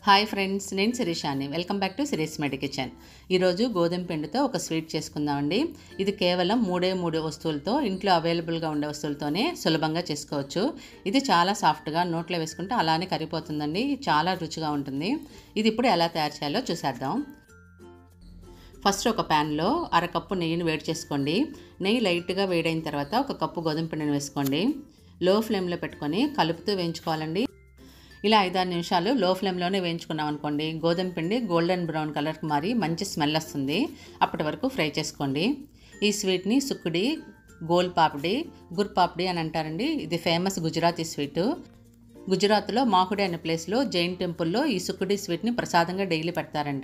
Hi friends, నేను శిరీషాని. Welcome back to Shirish మెడి కిచెన్. ఈరోజు గోధుమ పిండితో ఒక స్వీట్ చేసుకుందామండి. ఇది కేవలం మూడు వస్తువులతో, ఇంట్లో అవైలబుల్గా ఉండే వస్తువులతోనే సులభంగా చేసుకోవచ్చు. ఇది చాలా సాఫ్ట్గా నోట్లో వేసుకుంటే అలానే కరిగిపోతుందండి. చాలా రుచిగా ఉంటుంది. ఇది ఇప్పుడు ఎలా తయారు చేయాలో చూసేద్దాం. ఫస్ట్ ఒక ప్యాన్లో అరకప్పు నెయ్యిని వేడి చేసుకోండి. నెయ్యి లైట్గా వేడైన తర్వాత ఒక కప్పు గోధుమ పిండిని వేసుకోండి. లో ఫ్లేమ్లో పెట్టుకొని కలుపుతూ వేయించుకోవాలండి. ఇలా 5-6 నిమిషాలు లో ఫ్లేమ్లోనే వేయించుకున్నాం అనుకోండి, గోధుమ పిండి గోల్డెన్ బ్రౌన్ కలర్కి మారి మంచి స్మెల్ వస్తుంది. అప్పటి వరకు ఫ్రై చేసుకోండి. ఈ స్వీట్ని సుక్కుడి, గోల్ పాపిడి, గుర్ పాపిడి అని అంటారండి. ఇది ఫేమస్ గుజరాతీ స్వీటు. గుజరాత్లో మాహుడి అనే ప్లేస్లో జైన్ టెంపుల్లో ఈ సుక్కుడి స్వీట్ని ప్రసాదంగా డైలీ పెడతారంట.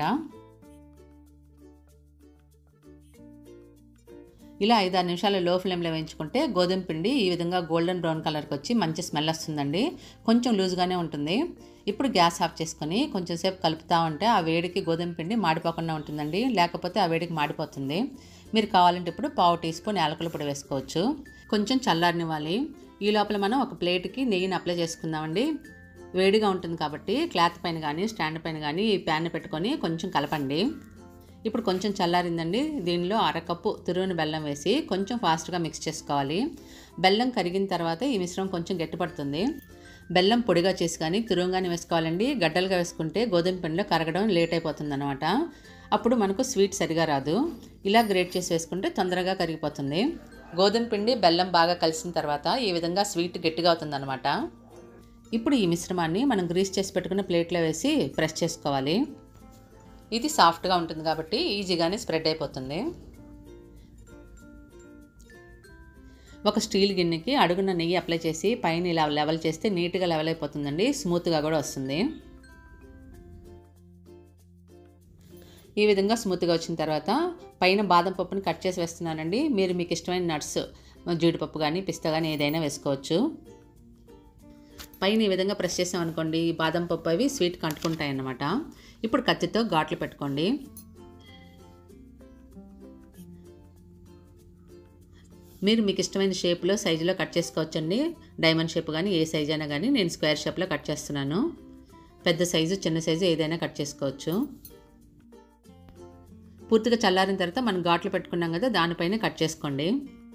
ఇలా 5-6 నిమిషాలు లో ఫ్లేమ్లో వేయించుకుంటే గోధుమ పిండి ఈ విధంగా గోల్డెన్ బ్రౌన్ కలర్కి వచ్చి మంచి స్మెల్ వస్తుందండి. కొంచెం లూజ్గానే ఉంటుంది. ఇప్పుడు గ్యాస్ ఆఫ్ చేసుకొని కొంచెం సేపు కలుపుతూ ఉంటే ఆ వేడికి గోధుమ పిండి మాడిపోకుండా ఉంటుందండి. లేకపోతే ఆ వేడికి మాడిపోతుంది. మీరు కావాలంటే ఇప్పుడు 1/2 టీ స్పూన్ యాలకుల పొడి వేసుకోవచ్చు. కొంచెం చల్లారనివ్వాలి. ఈ లోపల మనం ఒక ప్లేట్కి నెయ్యిని అప్లై చేసుకుందామండి. వేడిగా ఉంటుంది కాబట్టి క్లాత్ పైన కానీ స్టాండ్ పైన కానీ ఈ ప్యాన్ పెట్టుకొని కొంచెం కలపండి. ఇప్పుడు కొంచెం చల్లారిందండి. దీనిలో అరకప్పు తురుమున బెల్లం వేసి కొంచెం ఫాస్ట్గా మిక్స్ చేసుకోవాలి. బెల్లం కరిగిన తర్వాత ఈ మిశ్రమం కొంచెం గట్టిపడుతుంది. బెల్లం పొడిగా చేసి కానీ తురుముగానే వేసుకోవాలండి. గడ్డలుగా వేసుకుంటే గోధుమ పిండిలో కరగడం లేట్ అయిపోతుంది అనమాట. అప్పుడు మనకు స్వీట్ సరిగా రాదు. ఇలా గ్రేట్ చేసి వేసుకుంటే తొందరగా కరిగిపోతుంది. గోధుమ పిండి బెల్లం బాగా కలిసిన తర్వాత ఈ విధంగా స్వీట్ గట్టిగా అవుతుంది అనమాట. ఇప్పుడు ఈ మిశ్రమాన్ని మనం గ్రీస్ చేసి పెట్టుకున్న ప్లేట్లో వేసి ప్రెస్ చేసుకోవాలి. ఇది సాఫ్ట్గా ఉంటుంది కాబట్టి ఈజీగానే స్ప్రెడ్ అయిపోతుంది. ఒక స్టీల్ గిన్నెకి అడుగున నెయ్యి అప్లై చేసి పైన ఇలా లెవెల్ చేస్తే నీట్గా లెవెల్ అయిపోతుందండి. స్మూత్గా కూడా వస్తుంది. ఈ విధంగా స్మూత్గా వచ్చిన తర్వాత పైన బాదం పప్పుని కట్ చేసి వేస్తున్నానండి. మీరు మీకు ఇష్టమైన నట్స్, జీడిపప్పు కానీ పిస్తా కానీ ఏదైనా వేసుకోవచ్చు. పైన ఈ విధంగా ప్రెస్ చేసాం అనుకోండి, ఈ బాదం పప్పు అవి స్వీట్ కంటుకుంటాయి అన్నమాట. ఇప్పుడు కత్తితో ఘాట్లు పెట్టుకోండి. మీరు మీకు ఇష్టమైన షేప్లో సైజులో కట్ చేసుకోవచ్చండి. డైమండ్ షేప్ కానీ ఏ సైజ్ అయినా కానీ నేను స్క్వేర్ షేప్లో కట్ చేస్తున్నాను. పెద్ద సైజు చిన్న సైజు ఏదైనా కట్ చేసుకోవచ్చు. పూర్తిగా చల్లారిన తర్వాత మనం ఘాట్లు పెట్టుకున్నాం కదా, దానిపైన కట్ చేసుకోండి.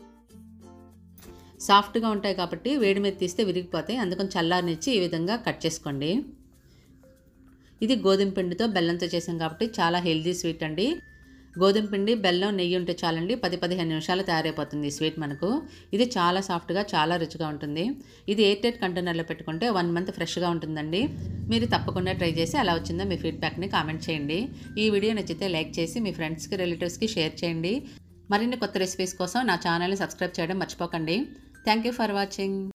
సాఫ్ట్గా ఉంటాయి కాబట్టి వేడి మీద తీస్తే విరిగిపోతాయి. అందుకని చల్లారనిచ్చి ఈ విధంగా కట్ చేసుకోండి. ఇది గోధుమ పిండితో బెల్లంతో చేసాం కాబట్టి చాలా హెల్దీ స్వీట్ అండి. గోధుమ పిండి, బెల్లం, నెయ్యి ఉంటే చాలండి. 10-15 నిమిషాలు తయారైపోతుంది ఈ స్వీట్ మనకు. ఇది చాలా సాఫ్ట్గా చాలా రుచిగా ఉంటుంది. ఇది ఎయిర్ టైట్ కంటైనర్లో పెట్టుకుంటే 1 మంత్ ఫ్రెష్గా ఉంటుందండి. మీరు తప్పకుండా ట్రై చేసి ఎలా వచ్చిందో మీ ఫీడ్బ్యాక్ని కామెంట్ చేయండి. ఈ వీడియో నచ్చితే లైక్ చేసి మీ ఫ్రెండ్స్కి, రిలేటివ్స్కి షేర్ చేయండి. మరిన్ని కొత్త రెసిపీస్ కోసం నా ఛానల్ని సబ్స్క్రైబ్ చేయడం మర్చిపోకండి. Thank you for watching.